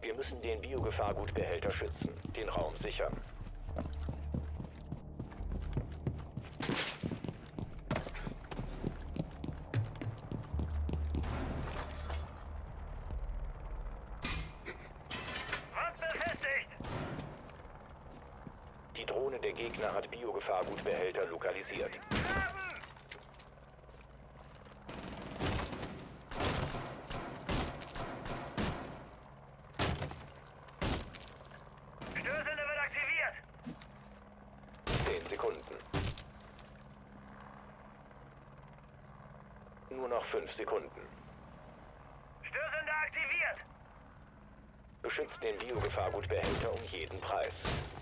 Wir müssen den Biogefahrgutbehälter schützen, den Raum sichern. Die Drohne der Gegner hat Biogefahrgutbehälter lokalisiert. Störsender wird aktiviert. 10 Sekunden. Nur noch 5 Sekunden. Störsender aktiviert. Beschützt den Biogefahrgutbehälter um jeden Preis.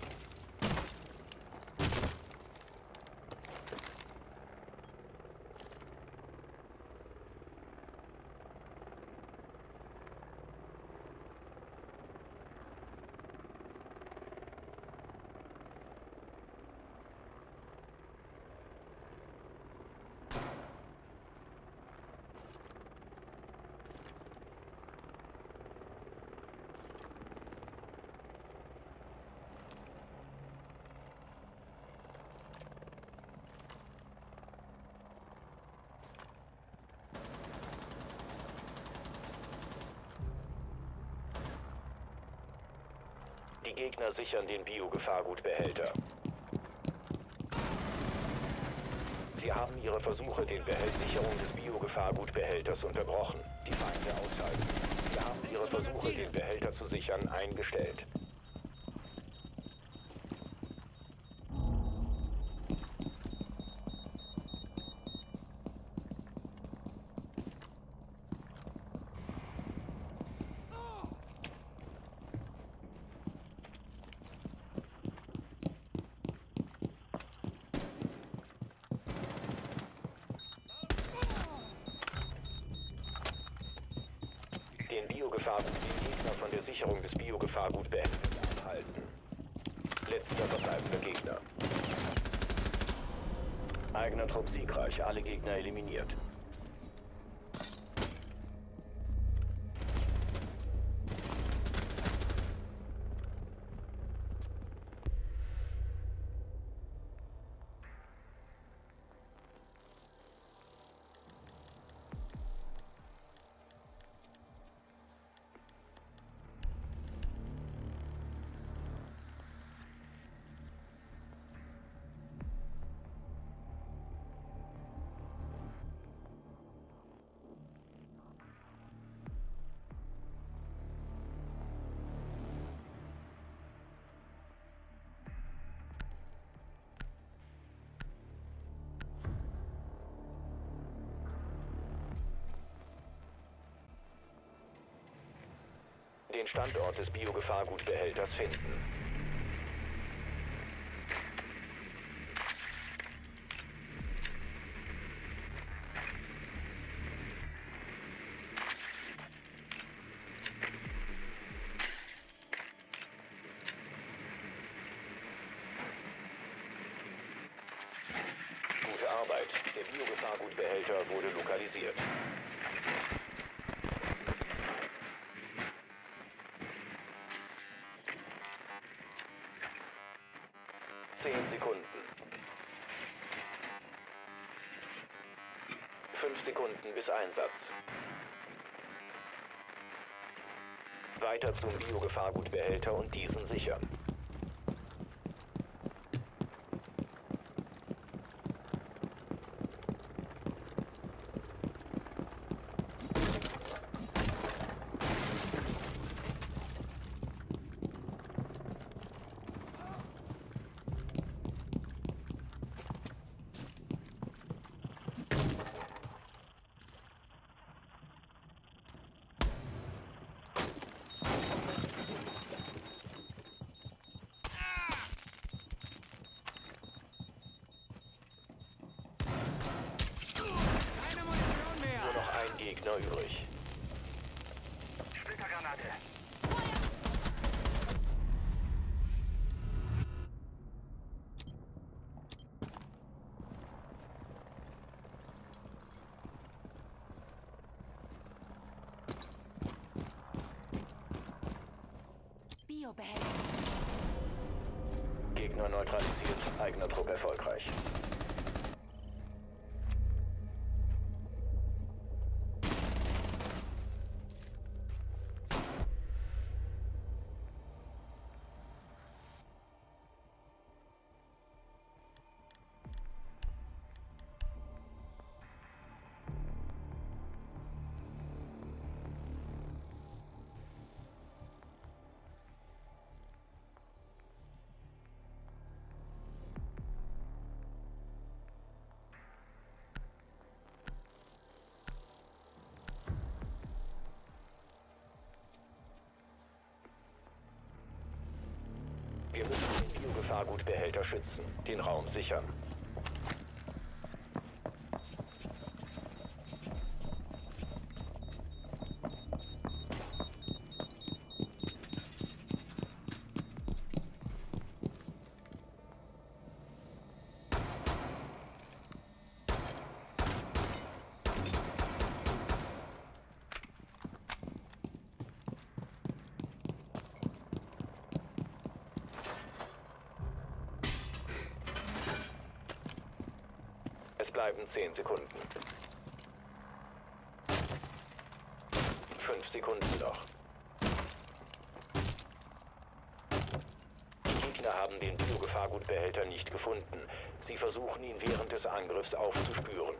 Die Gegner sichern den Biogefahrgutbehälter. Sie haben ihre Versuche, den Sicherung des Biogefahrgutbehälters unterbrochen. Die Feinde ausschalten. Sie haben ihre Versuche, den Behälter zu sichern, eingestellt. Die Gegner von der Sicherung des Biogefahrgutbehälters abhalten. Letzter verbleibender Gegner. Eigener Trupp siegreich, alle Gegner eliminiert. Den Standort des Biogefahrgutbehälters finden. Gute Arbeit. Der Biogefahrgutbehälter wurde lokalisiert. Sekunden. 5 Sekunden bis Einsatz. Weiter zum Biogefahrgutbehälter und diesen sichern. Gegner übrig. Splittergranate. Abdruck erfolgreich. Wir müssen den Biogefahrgutbehälter schützen, den Raum sichern. Es bleiben 10 Sekunden. 5 Sekunden noch. Die Gegner haben den Biogefahrgutbehälter nicht gefunden. Sie versuchen ihn während des Angriffs aufzuspüren.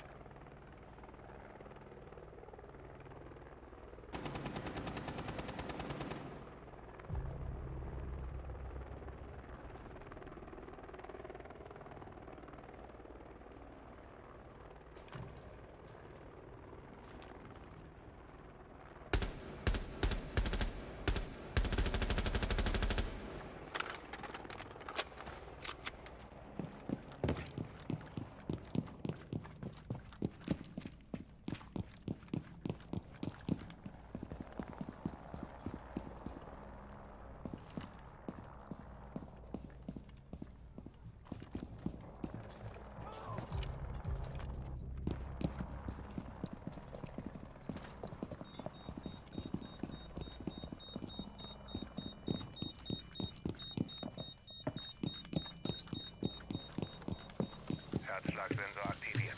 Herzschlagsensor aktiviert.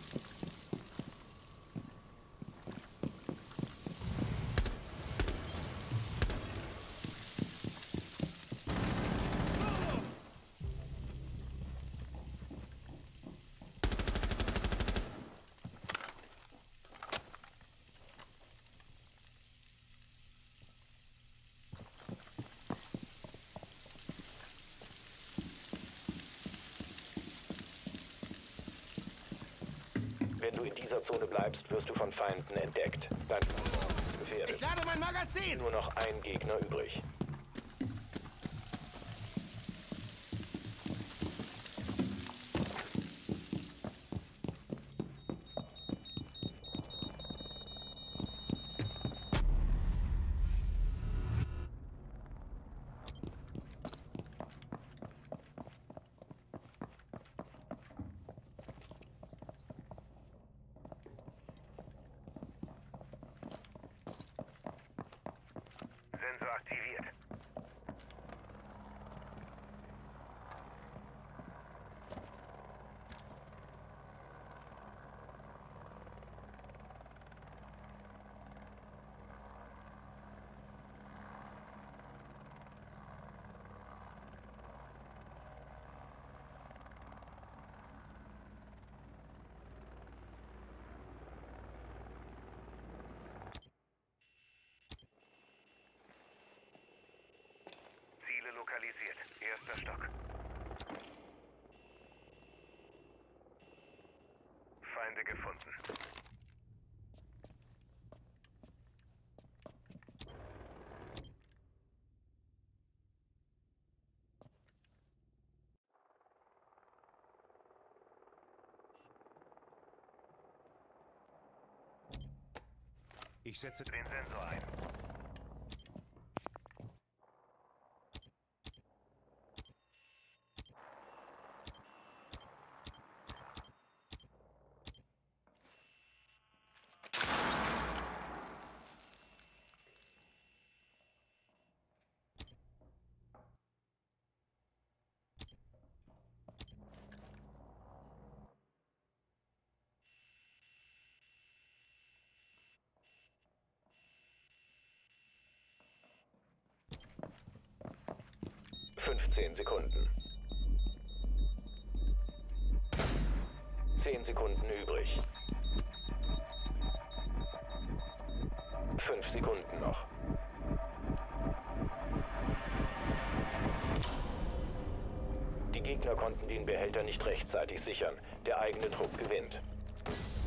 Wenn du in dieser Zone bleibst, wirst du von Feinden entdeckt. Dein Standort ist gefährdet. Ich lade mein Magazin! Nur noch ein Gegner übrig. Sensor aktiviert. Ziele lokalisiert. Erster Stock. Feinde gefunden. Ich setze Den Sensor ein. 15 Sekunden. 10 Sekunden übrig. 5 Sekunden noch. Die Gegner konnten den Behälter nicht rechtzeitig sichern. Der eigene Trupp gewinnt.